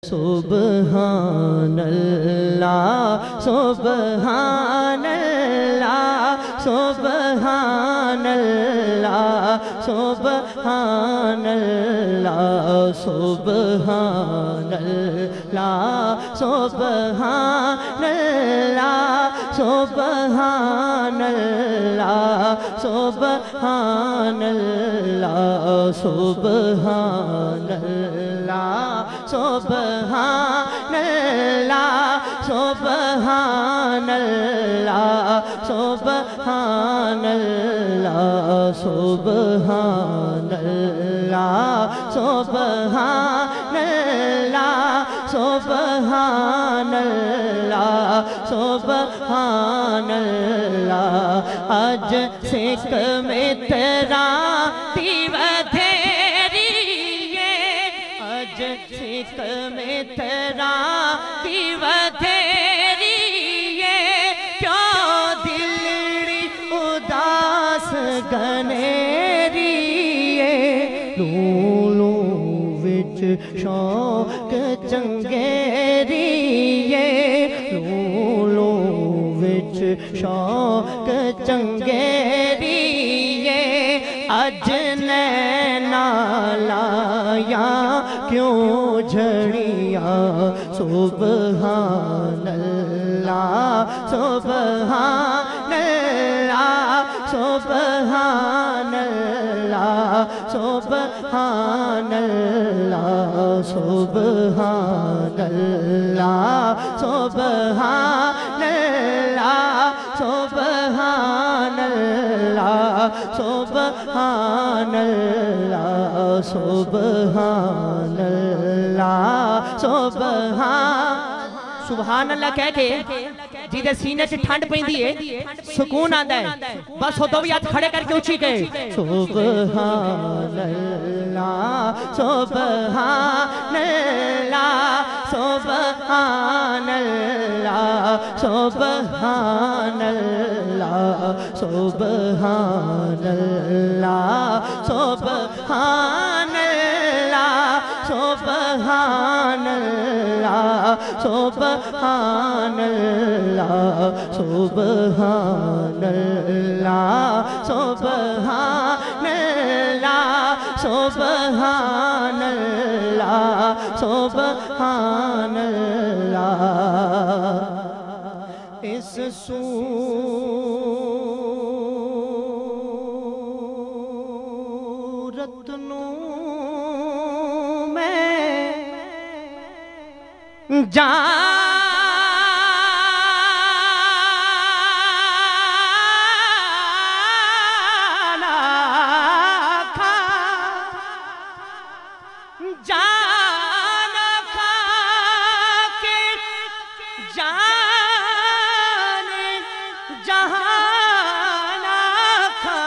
سبحان اللہ سبحان اللہ سبحان اللہ سبحان اللہ سبحان اللہ سبحان اللہ سبحان اللہ سبحان اللہ سبحان اللہ سبحان اللہ سبحان اللہ سبحان اللہ سبحان اللہ سبحان اللہ سبحان اللہ سبحان اللہ آج سکھ میں تیرا تیوتھیری آج سکھ میں تیرا تیوتھیری کیوں دلڑی اداس گنیری لولو وچ شوق چنگیری لولو وچ شوق چنگیری اج نینا لایا کیوں جھڑیاں سبحان اللہ سبحان اللہ سبحان اللہ سبحان اللہ سبحان اللہ سبحان اللہ سبحان اللہ سبحان اللہ سبحان اللہ سبحان اللہ کہہ کے جیدے سینے سے ٹھنڈ پہندی ہے سکون آندہ ہے بس ہو دو بھی ہاتھ کھڑے کر کے اچھی گئے سبحان اللہ سبحان اللہ سبحان اللہ سبحان اللہ سبحان اللہ سبحان اللہ سبحان اللہ سبحان اللہ سبحان اللہ سبحان اللہ سبحان اللہ سبحان اللہ اس صورت نو میں جانا کھا جانا کھا کے جانے جہانا کھا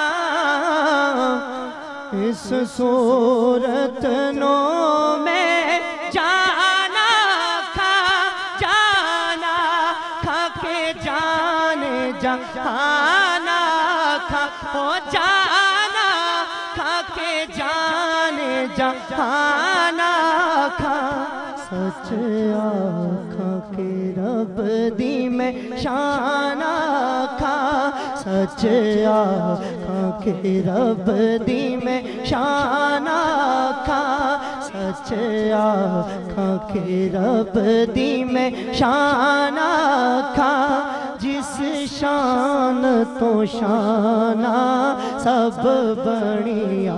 اس صورت نو میں جانا کھا جانا کھا کے جانے جہانا کھا ہو جانا کھا کے جانے جہانا کھا سچ آنکھاں کے رب دی میں شانہ کھا سچ آنکھاں کے رب دی میں شانہ کھا سچ آنکھاں کے رب دی میں شانہ کھا جس شان تو شانہ سب بڑیا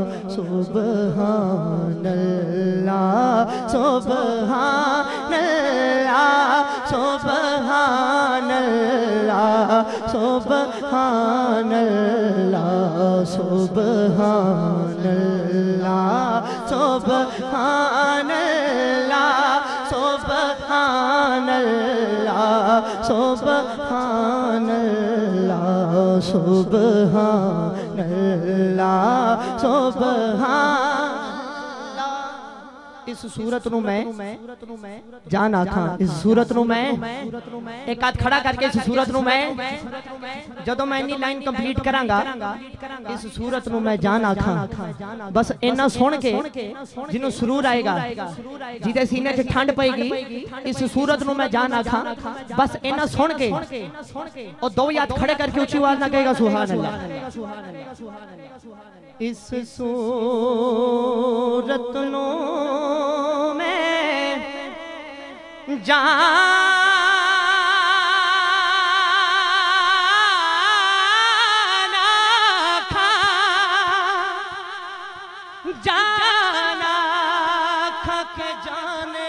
سبحان اللہ سبحان اللہ سبحان اللہ سبحان اللہ سبحان اللہ سبحان اللہ سبحان اللہ سبحان اللہ سبحان اللہ سبحان اس صورت نو میں جان آکھاں اس صورت نو میں ایک ہاتھ کھڑا کر کے اس صورت نو میں جدوں میں انی لائن کمپلیٹ کراں گا اس صورت نو میں جان آکھاں بس اینا سن کے جنوں سرور آئے گا جیدے سینے سے ٹھنڈ پائے گی اس صورت نو میں جان آکھاں بس اینا سن کے اور دو ہاتھ کھڑے کر کے اونچی آواز نہ کہے گا سبحان اللہ اس صورت نو میں جان آکھاں جان آکھاں کہ جانے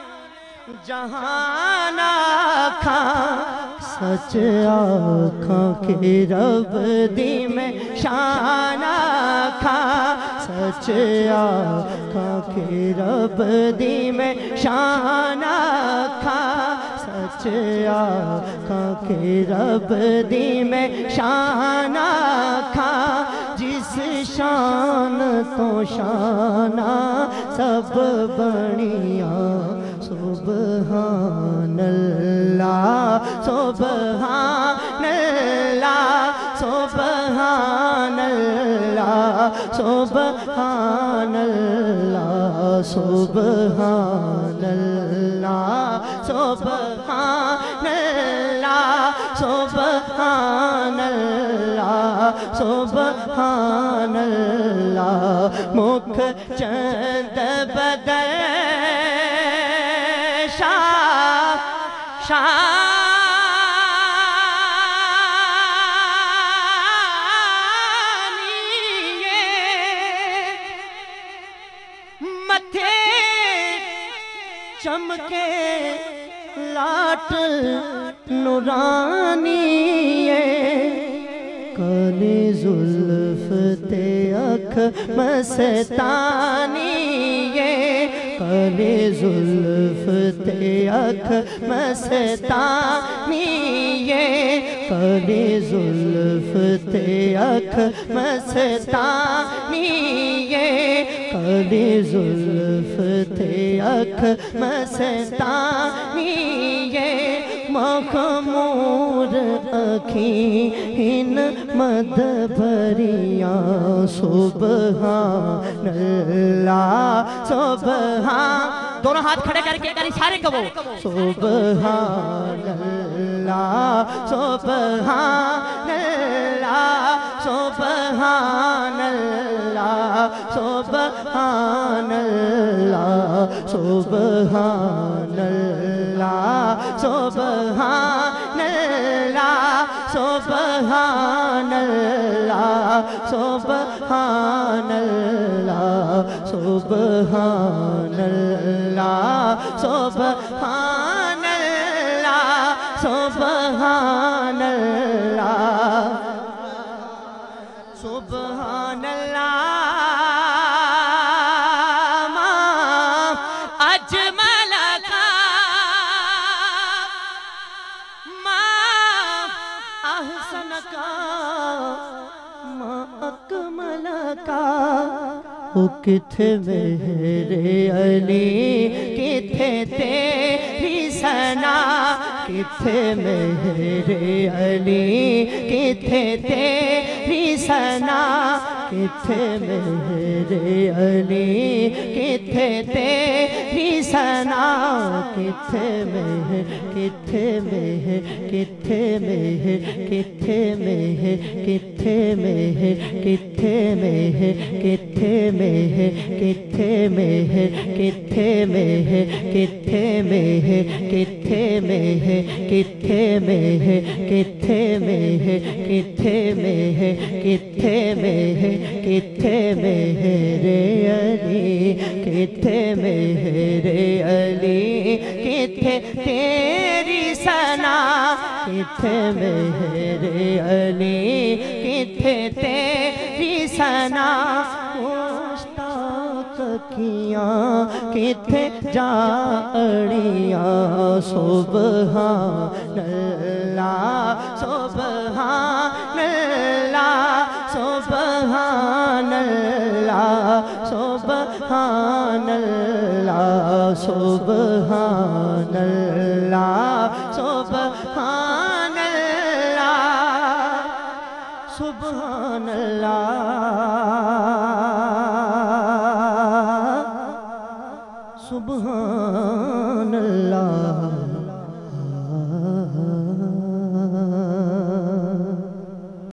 جہان آکھاں سچ آکھاں کہ رب دی میں شان آکھاں سچ آکھاں کہ رب دی میں شان آکھاں سچ آکھاں کہ رب دی میں شان آکھاں جس شان تو شانہ سب بنیاں سبحان اللہ سبحان اللہ سبحان اللہ سبحان اللہ سبحان اللہ سبحان اللہ سبحان اللہ سبحان اللہ مکھ چند بدر متھے چمکے لاٹ نورانی کالی زلف تے اکھ مستانی کالی زلف تے اکھ مستانی کالی زلف تے اکھ مستانی کالی زلف تے اکھ مستانی مخمور اکھیں مد بھریاں سبحان اللہ سبحان دونوں ہاتھ کھڑے کر کے سارے کہو سبحان اللہ سبحان اللہ سبحان اللہ سبحان اللہ سبحان اللہ سبحان اللہ سبحان اللہ سبحان اللہ سبحان اللہ سبحان اللہ سبحان اللہ سبحان اللہ ما اجمل کا ما احسن کا ما اکمل کا وہ کتھے میرے علی کتھے تیری ثنا کتھے میرے علی کتھے تیری ثنا کتھے میرے علی کتھے تیری ثنا کتھے میں کتھے میں کتھے میں کتھے میں کتھے میں کتھے میں کتھے میں کتھے میں کتھے میں کتھے میں کتھے میں کتھے میں کتھے میں کتھے میں کتھے میں کتھے میرے علی کتھے میرے علی کتھے تیری ثنا کتھے میرے علی کتھے تیری ثنا مشتاق کیاں کتھے جاڑیاں سبحان اللہ سبحان اللہ سبحان اللہ سبحان اللہ سبحان اللہ سبحان اللہ سبحان اللہ